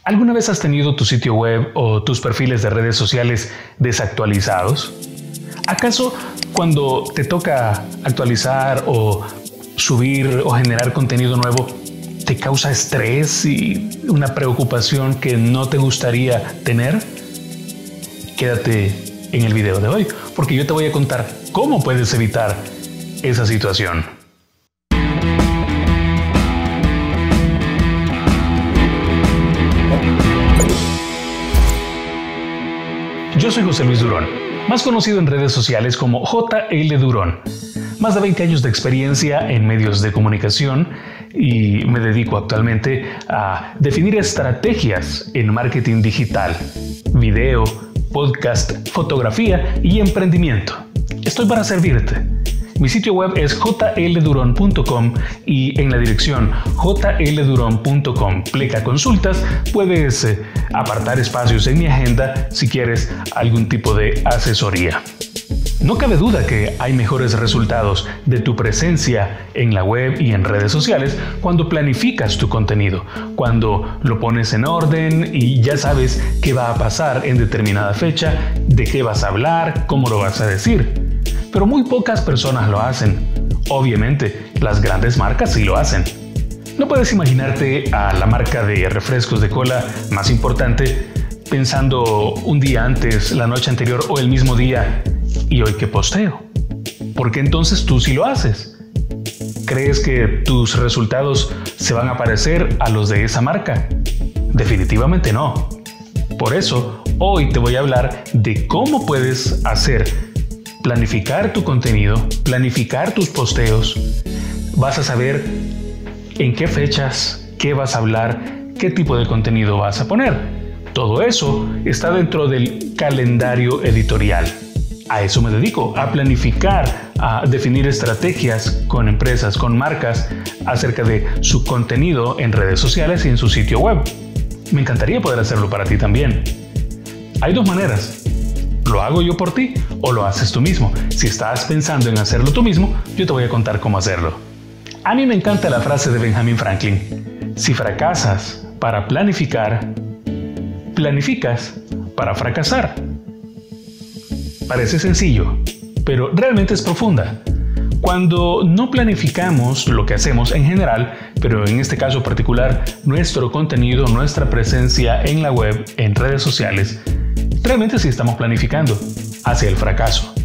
¿Alguna vez has tenido tu sitio web o tus perfiles de redes sociales desactualizados? ¿Acaso cuando te toca actualizar o subir o generar contenido nuevo te causa estrés y una preocupación que no te gustaría tener? Quédate en el video de hoy, porque yo te voy a contar cómo puedes evitar esa situación. Yo soy José Luis Durón, más conocido en redes sociales como JL Durón. Más de 20 años de experiencia en medios de comunicación y me dedico actualmente a definir estrategias en marketing digital, video, podcast, fotografía y emprendimiento. Estoy para servirte. Mi sitio web es jlduron.com y en la dirección jlduron.com/consultas puedes apartar espacios en mi agenda si quieres algún tipo de asesoría. No cabe duda que hay mejores resultados de tu presencia en la web y en redes sociales cuando planificas tu contenido, cuando lo pones en orden y ya sabes qué va a pasar en determinada fecha, de qué vas a hablar, cómo lo vas a decir. Pero muy pocas personas lo hacen. Obviamente, las grandes marcas sí lo hacen. No puedes imaginarte a la marca de refrescos de cola más importante pensando un día antes, la noche anterior o el mismo día, ¿y hoy qué posteo? ¿Por qué entonces tú sí lo haces? ¿Crees que tus resultados se van a parecer a los de esa marca? Definitivamente no. Por eso, hoy te voy a hablar de cómo puedes planificar tu contenido, planificar tus posteos. Vas a saber en qué fechas, qué vas a hablar, qué tipo de contenido vas a poner. Todo eso está dentro del calendario editorial. A eso me dedico, a planificar, a definir estrategias con empresas, con marcas acerca de su contenido en redes sociales y en su sitio web. Me encantaría poder hacerlo para ti también. Hay dos maneras. ¿Lo hago yo por ti o lo haces tú mismo? Si estás pensando en hacerlo tú mismo, yo te voy a contar cómo hacerlo. A mí me encanta la frase de Benjamin Franklin. Si fracasas para planificar, planificas para fracasar. Parece sencillo, pero realmente es profunda. Cuando no planificamos lo que hacemos en general, pero en este caso particular, nuestro contenido, nuestra presencia en la web, en redes sociales, realmente sí estamos planificando hacia el fracaso.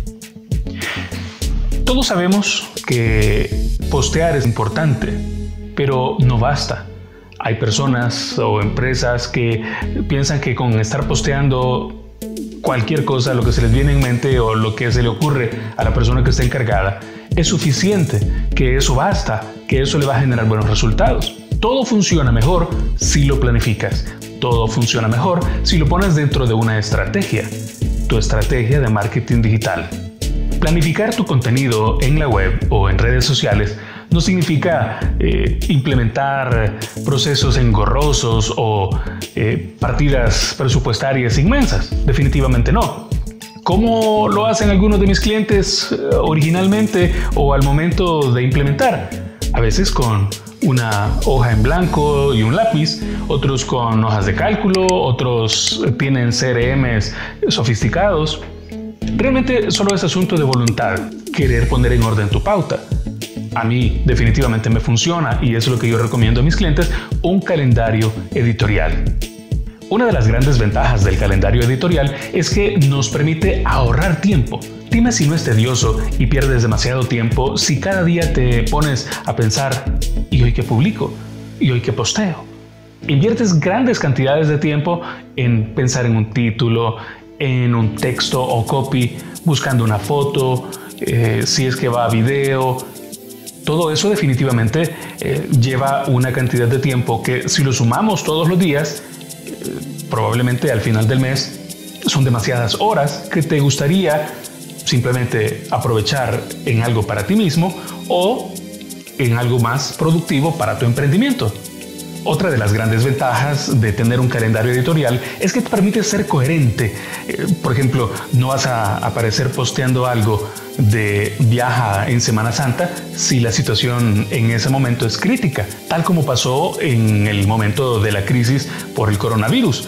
Todos sabemos que postear es importante, pero no basta. Hay personas o empresas que piensan que con estar posteando cualquier cosa, lo que se les viene en mente o lo que se le ocurre a la persona que está encargada, es suficiente, que eso basta, que eso le va a generar buenos resultados. Todo funciona mejor si lo planificas. Todo funciona mejor si lo pones dentro de una estrategia, tu estrategia de marketing digital. Planificar tu contenido en la web o en redes sociales no significa implementar procesos engorrosos o partidas presupuestarias inmensas. Definitivamente no. ¿Cómo lo hacen algunos de mis clientes originalmente o al momento de implementar? A veces con una hoja en blanco y un lápiz, otros con hojas de cálculo, otros tienen CRMs sofisticados. Realmente solo es asunto de voluntad, querer poner en orden tu pauta. A mí definitivamente me funciona y es lo que yo recomiendo a mis clientes, un calendario editorial. Una de las grandes ventajas del calendario editorial es que nos permite ahorrar tiempo. Dime si no es tedioso y pierdes demasiado tiempo si cada día te pones a pensar, ¿y hoy qué publico? ¿Y hoy qué posteo? Inviertes grandes cantidades de tiempo en pensar en un título, en un texto o copy, buscando una foto, si es que va a video. Todo eso definitivamente lleva una cantidad de tiempo que si lo sumamos todos los días, probablemente al final del mes son demasiadas horas que te gustaría simplemente aprovechar en algo para ti mismo o en algo más productivo para tu emprendimiento. Otra de las grandes ventajas de tener un calendario editorial es que te permite ser coherente. Por ejemplo, no vas a aparecer posteando algo de viaja en Semana Santa si la situación en ese momento es crítica, tal como pasó en el momento de la crisis por el coronavirus.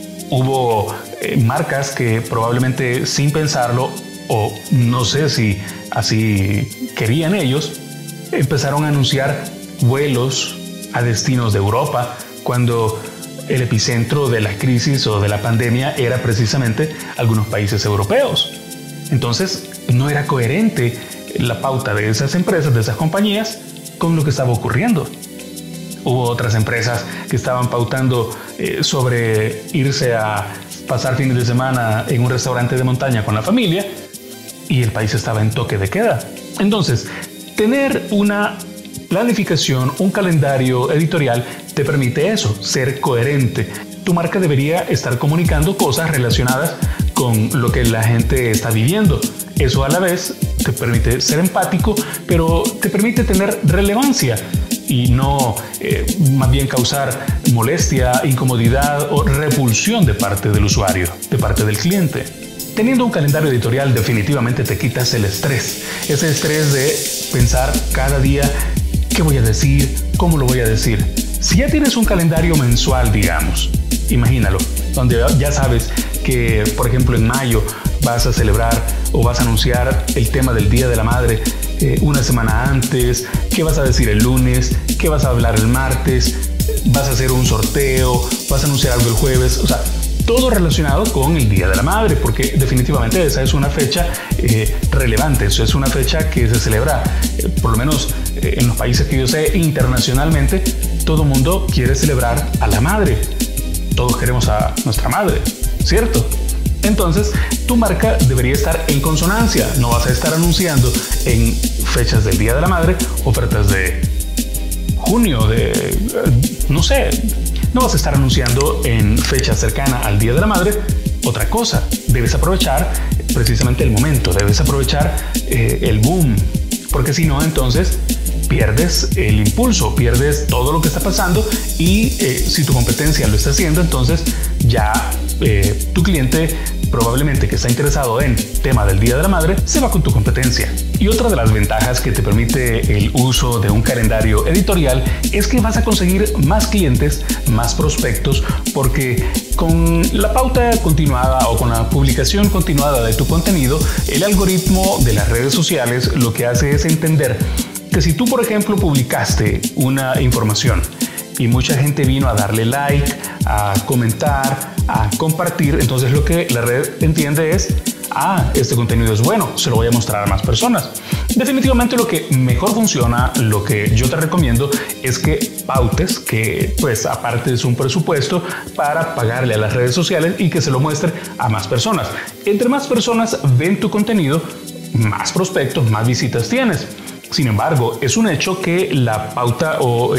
Hubo marcas que probablemente sin pensarlo, o no sé si así querían ellos, empezaron a anunciar vuelos a destinos de Europa cuando el epicentro de la crisis o de la pandemia era precisamente algunos países europeos. Entonces no era coherente la pauta de esas empresas, de esas compañías, con lo que estaba ocurriendo. Hubo otras empresas que estaban pautando sobre irse a pasar fines de semana en un restaurante de montaña con la familia y el país estaba en toque de queda. Entonces, tener una planificación, un calendario editorial te permite eso, ser coherente. Tu marca debería estar comunicando cosas relacionadas con lo que la gente está viviendo. Eso a la vez te permite ser empático, pero te permite tener relevancia y no más bien causar molestia, incomodidad o repulsión de parte del usuario, de parte del cliente. Teniendo un calendario editorial definitivamente te quitas el estrés, ese estrés de pensar cada día qué voy a decir, cómo lo voy a decir. Si ya tienes un calendario mensual, digamos, imagínalo, donde ya sabes que, por ejemplo, en mayo vas a celebrar o vas a anunciar el tema del Día de la Madre una semana antes, qué vas a decir el lunes, qué vas a hablar el martes, vas a hacer un sorteo, vas a anunciar algo el jueves, o sea, todo relacionado con el Día de la Madre, porque definitivamente esa es una fecha relevante, eso es una fecha que se celebra, por lo menos en los países que yo sé, internacionalmente, todo el mundo quiere celebrar a la madre. Todos queremos a nuestra madre, ¿cierto? Entonces, tu marca debería estar en consonancia. No vas a estar anunciando en fechas del Día de la Madre ofertas de junio, no sé. No vas a estar anunciando en fecha cercana al Día de la Madre otra cosa. Debes aprovechar precisamente el momento, debes aprovechar el boom, porque si no, entonces pierdes el impulso, pierdes todo lo que está pasando y si tu competencia lo está haciendo, entonces ya tu cliente probablemente que está interesado en tema del Día de la Madre se va con tu competencia. Y otra de las ventajas que te permite el uso de un calendario editorial es que vas a conseguir más clientes, más prospectos, porque con la pauta continuada o con la publicación continuada de tu contenido, el algoritmo de las redes sociales lo que hace es entender que si tú, por ejemplo, publicaste una información y mucha gente vino a darle like, a comentar, a compartir, entonces lo que la red entiende es, este contenido es bueno, se lo voy a mostrar a más personas. Definitivamente lo que mejor funciona, lo que yo te recomiendo es que pautes, que pues apartes un presupuesto para pagarle a las redes sociales y que se lo muestre a más personas. Entre más personas ven tu contenido, más prospectos, más visitas tienes. Sin embargo, es un hecho que la pauta o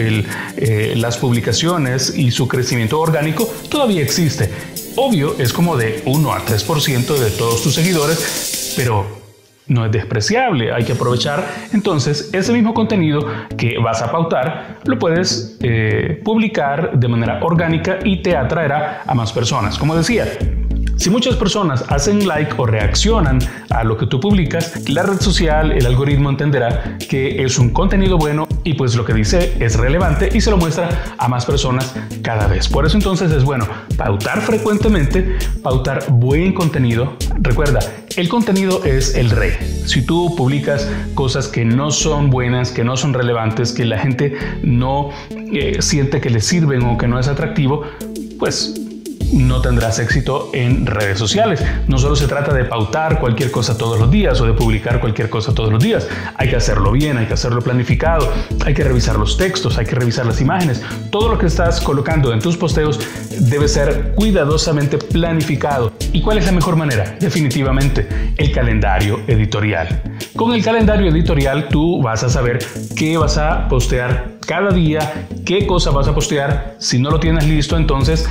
las publicaciones y su crecimiento orgánico todavía existe. Obvio, es como de 1 a 3% de todos tus seguidores, pero no es despreciable. Hay que aprovechar entonces ese mismo contenido que vas a pautar, lo puedes publicar de manera orgánica y te atraerá a más personas. Como decía, si muchas personas hacen like o reaccionan a lo que tú publicas, la red social, el algoritmo entenderá que es un contenido bueno y pues lo que dice es relevante y se lo muestra a más personas cada vez. Por eso entonces es bueno pautar frecuentemente, pautar buen contenido. Recuerda, el contenido es el rey. Si tú publicas cosas que no son buenas, que no son relevantes, que la gente no siente que le sirven o que no es atractivo, pues no tendrás éxito en redes sociales. No solo se trata de pautar cualquier cosa todos los días o de publicar cualquier cosa todos los días. Hay que hacerlo bien, hay que hacerlo planificado, hay que revisar los textos, hay que revisar las imágenes. Todo lo que estás colocando en tus posteos debe ser cuidadosamente planificado. ¿Y cuál es la mejor manera? Definitivamente, el calendario editorial. Con el calendario editorial tú vas a saber qué vas a postear cada día, qué cosa vas a postear. Si no lo tienes listo, entonces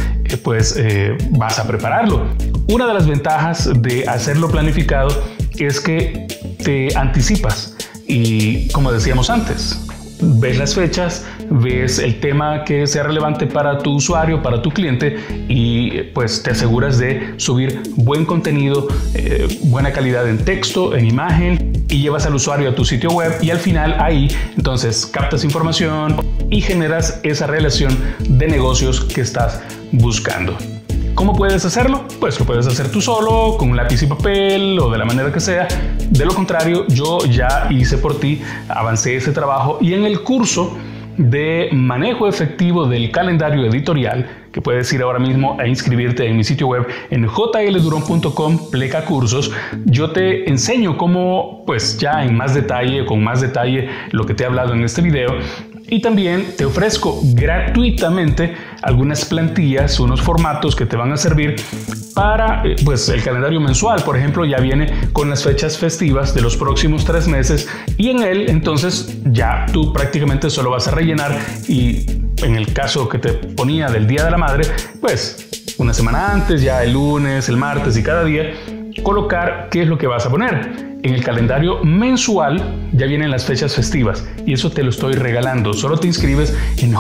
vas a prepararlo. Una de las ventajas de hacerlo planificado es que te anticipas y, como decíamos antes, ves las fechas, ves el tema que sea relevante para tu usuario, para tu cliente, y pues te aseguras de subir buen contenido, buena calidad en texto, en imagen, y llevas al usuario a tu sitio web, y al final ahí entonces captas información y generas esa relación de negocios que estás buscando. ¿Cómo puedes hacerlo? Pues lo puedes hacer tú solo, con un lápiz y papel o de la manera que sea. De lo contrario, yo ya hice por ti, avancé ese trabajo, y en el curso de manejo efectivo del calendario editorial, que puedes ir ahora mismo a inscribirte en mi sitio web en jlduron.com/cursos, yo te enseño cómo, pues ya en más detalle, con más detalle, lo que te he hablado en este video. Y también te ofrezco gratuitamente algunas plantillas, unos formatos que te van a servir para pues el calendario mensual. Por ejemplo, ya viene con las fechas festivas de los próximos 3 meses, y en él entonces ya tú prácticamente solo vas a rellenar, y en el caso que te ponía del Día de la Madre, pues una semana antes, ya el lunes, el martes y cada día, colocar qué es lo que vas a poner. En el calendario mensual ya vienen las fechas festivas, y eso te lo estoy regalando. Solo te inscribes en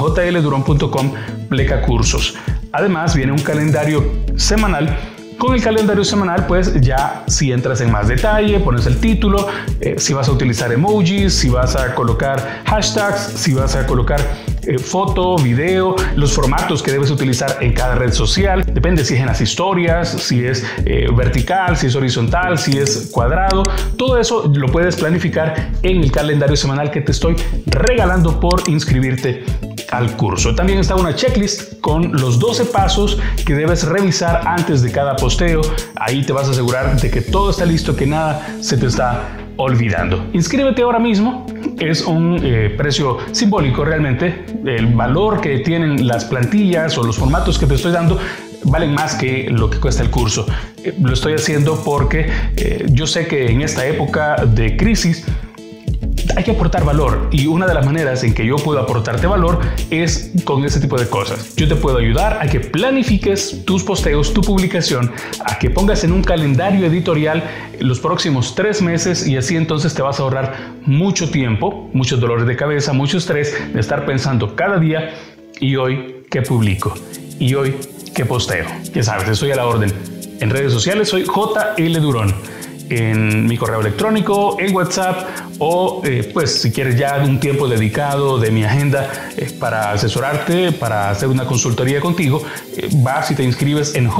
jlduron.com/cursos. Además viene un calendario semanal. Con el calendario semanal, pues ya si entras en más detalle, pones el título, si vas a utilizar emojis, si vas a colocar hashtags, si vas a colocar foto, video, los formatos que debes utilizar en cada red social. Depende si es en las historias, si es vertical, si es horizontal, si es cuadrado. Todo eso lo puedes planificar en el calendario semanal que te estoy regalando por inscribirte al curso. También está una checklist con los 12 pasos que debes revisar antes de cada posteo. Ahí te vas a asegurar de que todo está listo, que nada se te está olvidando. Inscríbete ahora mismo. Es un precio simbólico realmente. El valor que tienen las plantillas o los formatos que te estoy dando valen más que lo que cuesta el curso. Lo estoy haciendo porque yo sé que en esta época de crisis hay que aportar valor, y una de las maneras en que yo puedo aportarte valor es con ese tipo de cosas. Yo te puedo ayudar a que planifiques tus posteos, tu publicación, a que pongas en un calendario editorial los próximos 3 meses, y así entonces te vas a ahorrar mucho tiempo, muchos dolores de cabeza, mucho estrés de estar pensando cada día: ¿y hoy qué publico? ¿Y hoy qué posteo? Ya sabes, estoy a la orden. En redes sociales soy jlduron. En mi correo electrónico, en WhatsApp, o pues si quieres ya un tiempo dedicado de mi agenda para asesorarte, para hacer una consultoría contigo, vas y te inscribes en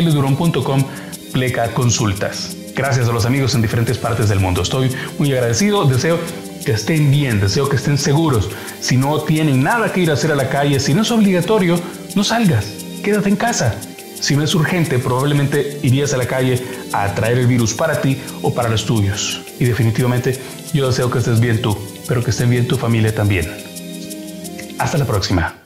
jlduron.com/consultas. Gracias a los amigos en diferentes partes del mundo. Estoy muy agradecido. Deseo que estén bien, deseo que estén seguros. Si no tienen nada que ir a hacer a la calle, si no es obligatorio, no salgas, quédate en casa. Si no es urgente, probablemente irías a la calle a traer el virus para ti o para los tuyos. Y definitivamente yo deseo que estés bien tú, pero que estén bien tu familia también. Hasta la próxima.